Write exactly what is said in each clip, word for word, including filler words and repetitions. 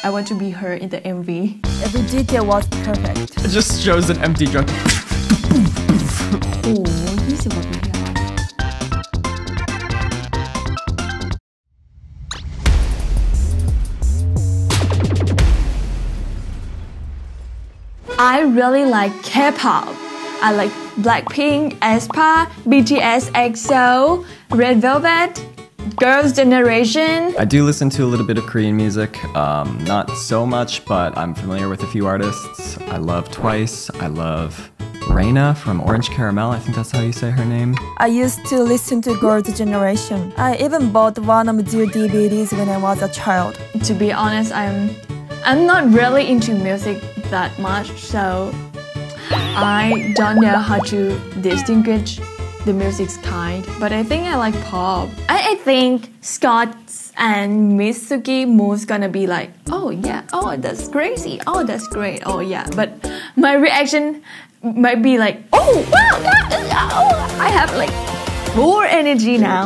I want to be her in the M V. Every detail was perfect. It just shows an empty drum. โอ้โหยี่สิบกว่าปีแล้ว I really like K-pop. I like Blackpink, aespa, B T S, E X O, Red Velvet, Girls' Generation. I do listen to a little bit of Korean music, um, not so much, but I'm familiar with a few artists. I love Twice, I love Reina from Orange Caramel, I think that's how you say her name. I used to listen to Girls' Generation. I even bought one of their D V Ds when I was a child. To be honest, I'm I'm not really into music that much, so I don't know how to distinguish the music's kind, but I think I like pop. I, I think Scott and Mitsuki moves gonna be like, oh yeah, oh that's crazy, oh that's great, oh yeah. But my reaction might be like, oh wow, yeah, oh, I have like more energy now.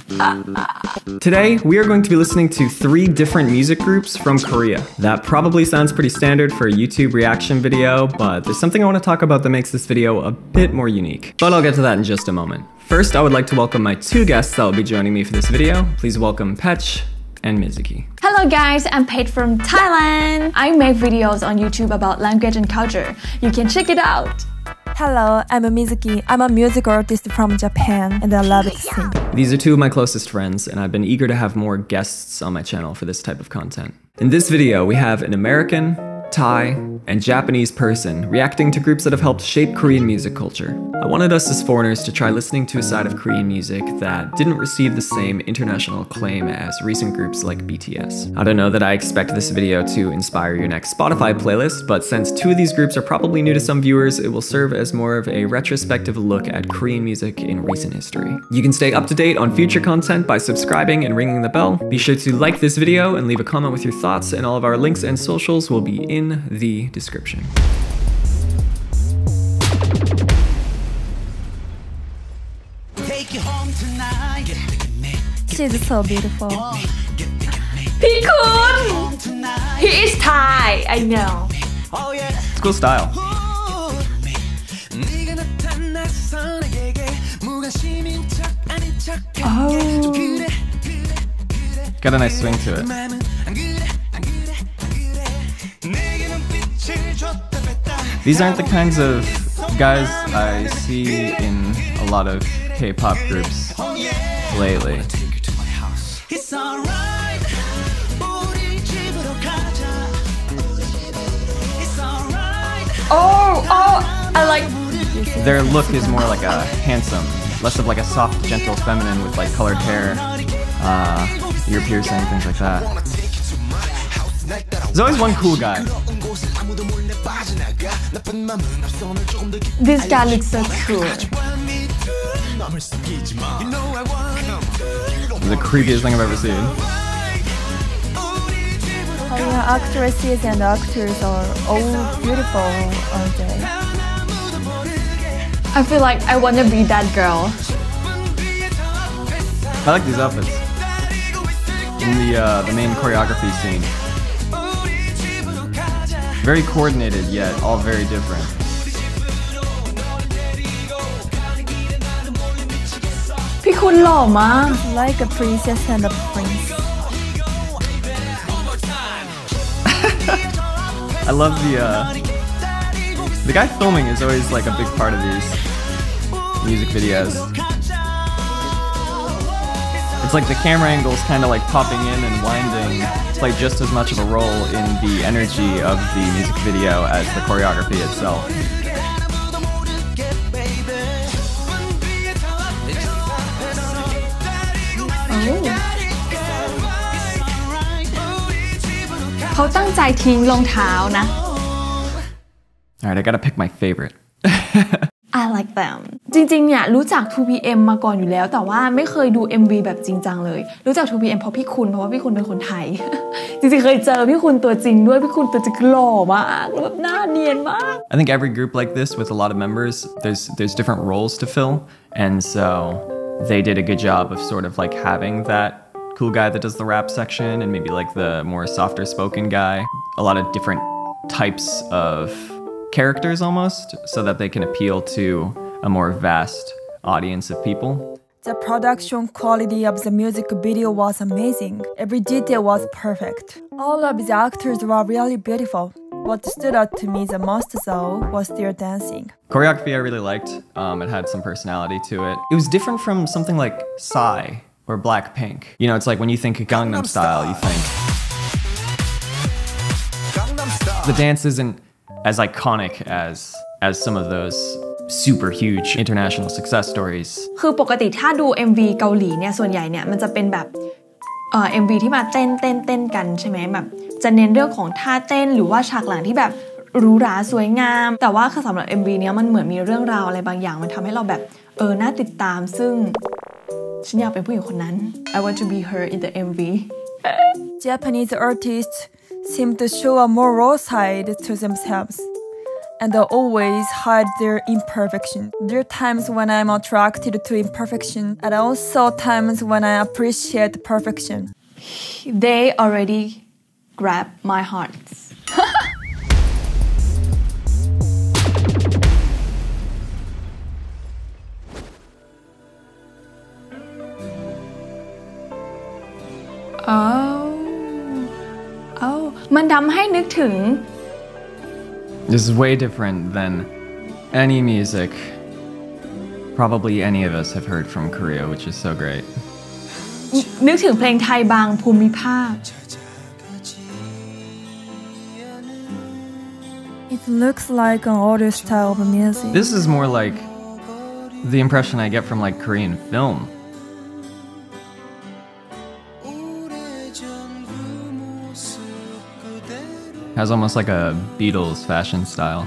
Today, we are going to be listening to three different music groups from Korea. That probably sounds pretty standard for a YouTube reaction video, but there's something I want to talk about that makes this video a bit more unique. But I'll get to that in just a moment. First, I would like to welcome my two guests that will be joining me for this video. Please welcome Petch and Mizuki. Hello guys, I'm Paige from Thailand. I make videos on YouTube about language and culture. You can check it out. Hello, I'm Mizuki. I'm a music artist from Japan and I love to sing. These are two of my closest friends, and I've been eager to have more guests on my channel for this type of content. In this video, we have an American, Thai, and Japanese person reacting to groups that have helped shape Korean music culture. I wanted us as foreigners to try listening to a side of Korean music that didn't receive the same international acclaim as recent groups like B T S. I don't know that I expect this video to inspire your next Spotify playlist, but since two of these groups are probably new to some viewers, it will serve as more of a retrospective look at Korean music in recent history. You can stay up to date on future content by subscribing and ringing the bell. Be sure to like this video and leave a comment with your thoughts, and all of our links and socials will be in the description. She's so beautiful. Pikun! He is Thai, I know. It's cool style. Oh. Got a nice swing to it. These aren't the kinds of guys I see in a lot of K-pop groups lately. Oh, oh, I like... Their look is more like a handsome, less of like a soft, gentle feminine with like colored hair, uh, ear piercing, things like that. There's always one cool guy. This guy looks so cool. The creepiest thing I've ever seen. Korean actresses and actors are all beautiful, aren't they? I feel like I want to be that girl. I like these outfits. In the, uh, the main choreography scene. Very coordinated, yet all very different. Pikun หล่อมาก Like a princess and a prince. I love the, uh, the guy filming is always like a big part of these music videos. It's like the camera angles kind of like popping in and winding play just as much of a role in the energy of the music video as the choreography itself. Oh. เขาตั้งใจทิ้งรองเท้านะ Alright, I gotta pick my favorite. I like them จริงๆเนี่ยรู้จัก ทู พี เอ็ม มาก่อนอยู่แล้วแต่ว่าไม่เคยดู เอ็ม วี แบบจริงจังเลยรู้จัก ทู พี เอ็ม เพราะพี่คุณเพราะว่าพี่คุณเป็นคนไทย จริงๆเคยเจอพี่คุณตัวจริงด้วยพี่คุณตัวจริงหล่อมากแบบหน้าเนียนมาก I think every group like this with a lot of members, there's there's different roles to fill, and so they did a good job of sort of like having that cool guy that does the rap section and maybe like the more softer spoken guy. A lot of different types of characters almost, so that they can appeal to a more vast audience of people. The production quality of the music video was amazing. Every detail was perfect. All of the actors were really beautiful. What stood out to me the most though was their dancing. Choreography I really liked. Um, it had some personality to it. It was different from something like Psy or Blackpink. You know, it's like when you think Gangnam Style, you think the dance isn't as iconic as as some of those super huge international success stories. คือปกติถ้าดู เอ็ม วี เกาหลีเนี่ยส่วนใหญ่เนี่ยมันจะเป็นแบบเอ่อ เอ็ม วี ที่มาเต้นเต้นเต้นกันใช่ไหมแบบจะเน้นเรื่องของท่าเต้นหรือว่าฉากหลังที่แบบหรูหราสวยงามแต่ว่าคือสำหรับ เอ็ม วี เนี้ยมันเหมือนมีเรื่องราวอะไรบางอย่างมันทำให้เราแบบเออน่าติดตามซึ่งฉันอยากเป็นผู้หญิงคนนั้น I want to be her in the เอ็ม วี Japanese artists seem to show a more raw side to themselves and they always hide their imperfection. There are times when I'm attracted to imperfection and also times when I appreciate perfection. They already grab my heart. Oh, oh, มันทำให้นึกถึง This is way different than any music probably any of us have heard from Korea, which is so great. นึกถึงเพลงไทยบางภูมิภาค It looks like an older style of music. This is more like the impression I get from like Korean film. Has almost like a Beatles fashion style.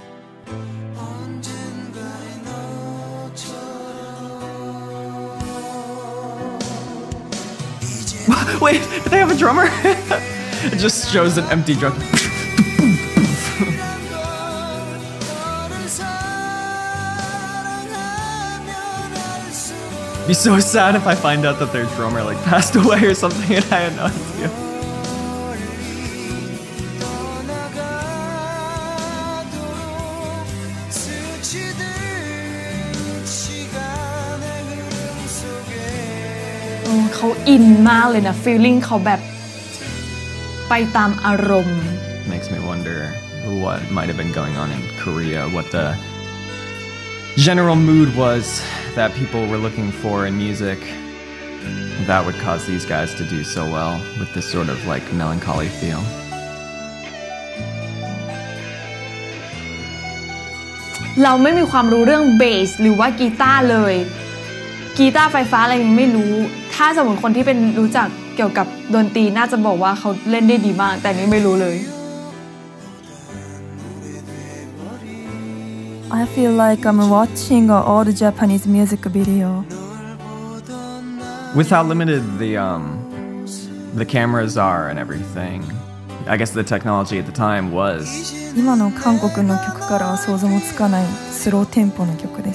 Wait, do they have a drummer? It just shows an empty drum. Be so sad if I find out that their drummer like passed away or something and I had no idea. Oh, เขาอินมากเลยนะ feeling เขาแบบไปตามอารมณ์ Makes me wonder what might have been going on in Korea, what the general mood was that people were looking for in music that would cause these guys to do so well with this sort of like melancholy feel. เราไม่มีความรู้เรื่องเบสหรือว่ากีตาร์เลยกีตาร์ไฟฟ้าอะไรยังไม่รู้ถ้าสมมติคนที่เป็นรู้จักเกี่ยวกับดนตรีน่าจะบอกว่าเขาเล่นได้ดีมากแต่นี่ไม่รู้เลย I feel like I'm watching an old Japanese music video. With how limited the um the cameras are and everything, I guess the technology at the time was. 今の韓国の曲からは想像もつかないスローテンポの曲です。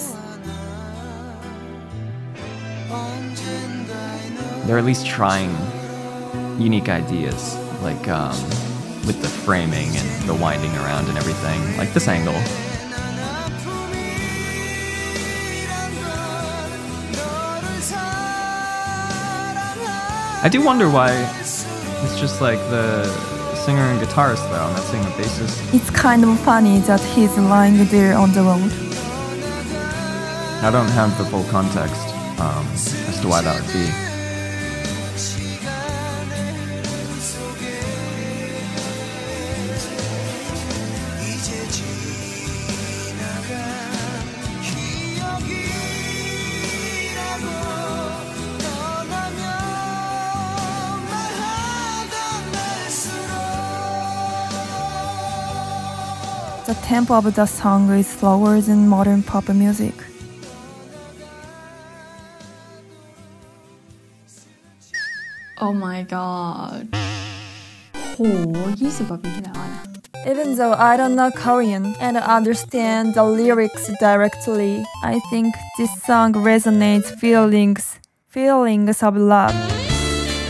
They're at least trying unique ideas, like um, with the framing and the winding around and everything, like this angle. I do wonder why it's just like the singer and guitarist though, I'm not saying the bassist. It's kind of funny that he's lying there on the road. I don't have the full context um, as to why that would be. The tempo of the song is slower than modern pop music. Oh my god โหยี่สิบกว่าปีที่แล้วนะ Even though I don't know Korean and understand the lyrics directly, I think this song resonates feelings, feelings of love.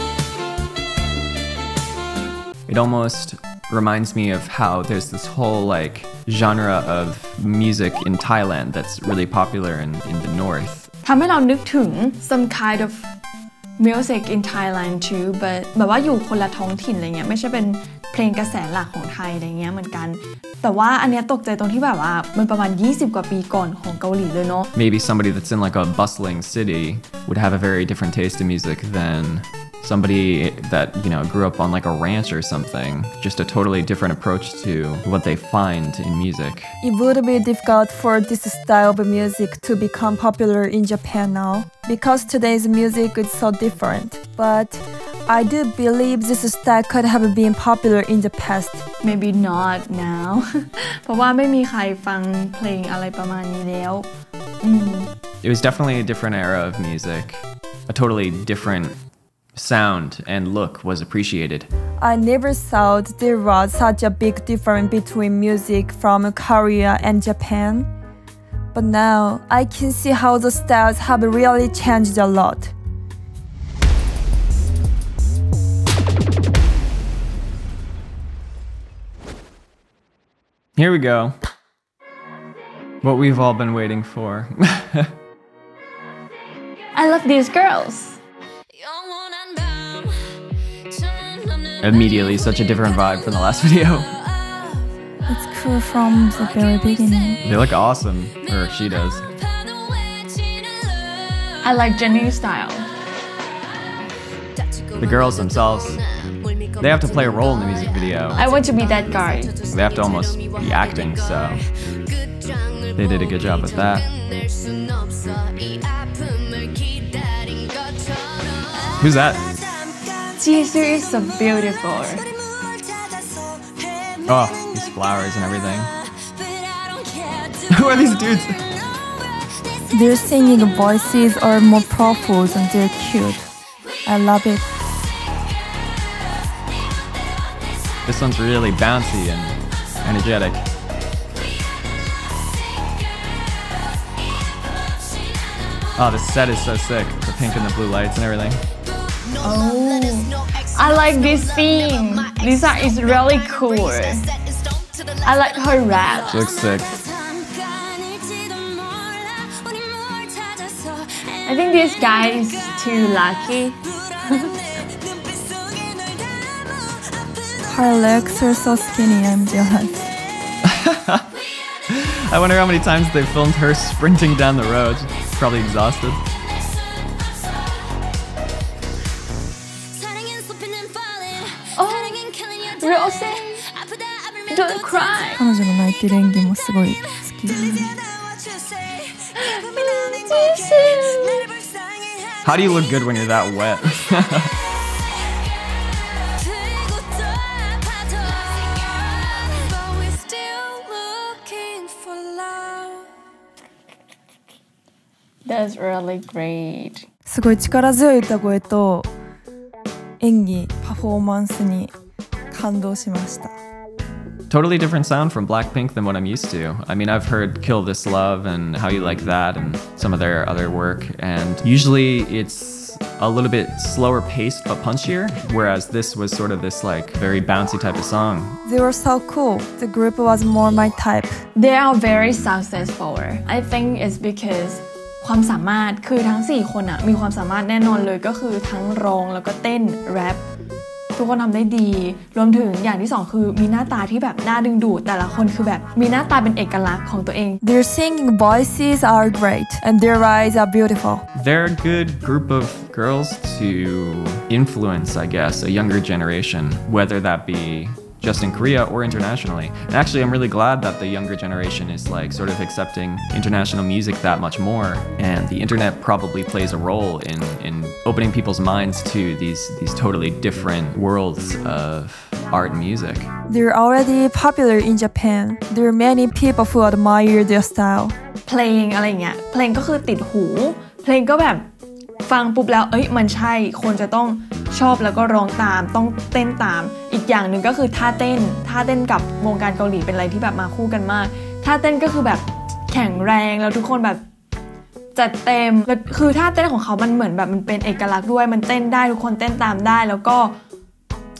It almost reminds me of how there's this whole like genre of music in Thailand that's really popular in, in the north. ทำให้เรานึกถึง some kind of music in Thailand too but แบบว่าอยู่คนละท้องถิ่นอะไรเงี้ยไม่ใช่เป็นเพลงกระแสหลักของไทยอะไรเงี้ยเหมือนกันแต่ว่าอันเนี้ยตกใจตรงที่แบบว่ามันประมาณยี่สิบกว่าปีก่อนของเกาหลีเลยเนาะ Maybe somebody that's in like a bustling city would have a very different taste in music than somebody that, you know, grew up on like a ranch or something. Just a totally different approach to what they find in music. It would be difficult for this style of music to become popular in Japan now because today's music is so different. But I do believe this style could have been popular in the past. Maybe not now เพราะว่าไม่มีใครฟังเพลงอะไรประมาณนี้แล้วอืม It was definitely a different era of music. A totally different sound and look was appreciated. I never thought there was such a big difference between music from Korea and Japan. But now I can see how the styles have really changed a lot. Here we go. What we've all been waiting for. I love these girls. Immediately, such a different vibe from the last video. It's cool from the very beginning. They look awesome, or she does. I like Jennie's style. The girls themselves, they have to play a role in the music video. I want to be that guy. They have to almost be acting, so they did a good job with that. Who's that? Jisoo is so beautiful. Oh, these flowers and everything. Who are these dudes? Their singing voices are more powerful and they're cute. I love it. This one's really bouncy and energetic. Oh, the set is so sick. The pink and the blue lights and everything. Oh, I like this theme. Lisa is really cool. I like her rap. She looks sick. I think this guy is too lucky. Her legs are so skinny, I'm jealous. I wonder how many times they filmed her sprinting down the road. She's probably exhausted. Rose, don't cry. 彼女の泣いてる演技もすごい好き。 How do you look good when you're that wet? That's really great. すごい力強い歌声と演技、パフォーマンスに感動しました。 Totally different sound from Blackpink than what I'm used to. I mean, I've heard Kill This Love and How You Like That and some of their other work, and usually it's a little bit slower paced but punchier, whereas this was sort of this like very bouncy type of song. They were so cool. The group was more my type. They are very successful. I think it's because ความสามารถคือทั้งสี่คนอะมีความสามารถแน่นอนเลยก็คือทั้งร้องแล้วก็เต้นแรปทุกคนทำได้ดีรวมถึงอย่างที่สองคือมีหน้าตาที่แบบน่าดึงดูดแต่ละคนคือแบบมีหน้าตาเป็นเอกลักษณ์ของตัวเอง Their singing voices are great and their eyes are beautiful. They're a good group of girls to influence, I guess, a younger generation, whether that be just in Korea or internationally. And actually, I'm really glad that the younger generation is like sort of accepting international music that much more. And the internet probably plays a role in, in opening people's minds to these, these totally different worlds of art and music. They're already popular in Japan. There are many people who admire their style. เพลงอะไรเงี้ยเพลงก็คือติดหูเพลงก็แบบฟังปุ๊บแล้วเอ้ยมันใช่คนจะต้องชอบแล้วก็ร้องตามต้องเต้นตามอีกอย่างหนึ่งก็คือท่าเต้นท่าเต้นกับวงการเกาหลีเป็นอะไรที่แบบมาคู่กันมากท่าเต้นก็คือแบบแข็งแรงแล้วทุกคนแบบจัดเต็มแล้วคือท่าเต้นของเขามันเหมือนแบบมันเป็นเอกลักษณ์ด้วยมันเต้นได้ทุกคนเต้นตามได้แล้วก็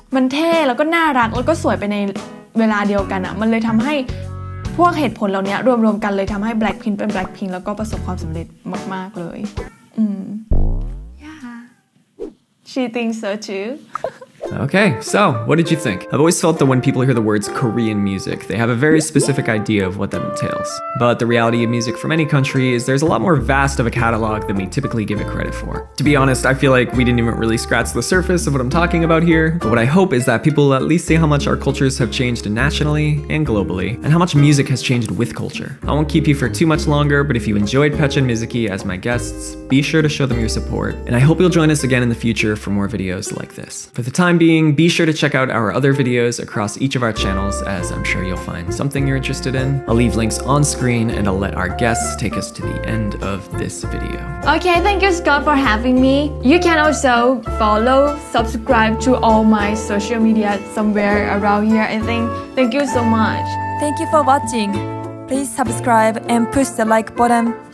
มันเท่แล้วก็น่ารักแล้วก็สวยไปในเวลาเดียวกันอ่ะมันเลยทำให้พวกเหตุผลเหล่านี้รวมๆกันเลยทำให้ Blackpink เป็น Blackpink แล้วก็ประสบความสำเร็จมากๆเลยอืม yeah she thinks so too Okay, so what did you think? I've always felt that when people hear the words Korean music, they have a very specific idea of what that entails. But the reality of music from any country is there's a lot more vast of a catalog than we typically give it credit for. To be honest, I feel like we didn't even really scratch the surface of what I'm talking about here, but what I hope is that people will at least see how much our cultures have changed nationally and globally, and how much music has changed with culture. I won't keep you for too much longer, but if you enjoyed Pecha and Mizuki as my guests, be sure to show them your support, and I hope you'll join us again in the future for more videos like this. For the time being, be sure to check out our other videos across each of our channels, as I'm sure you'll find something you're interested in. I'll leave links on screen and I'll let our guests take us to the end of this video. Okay, thank you Scott for having me. You can also follow, subscribe to all my social media somewhere around here, I think. Thank you so much. Thank you for watching. Please subscribe and push the like button.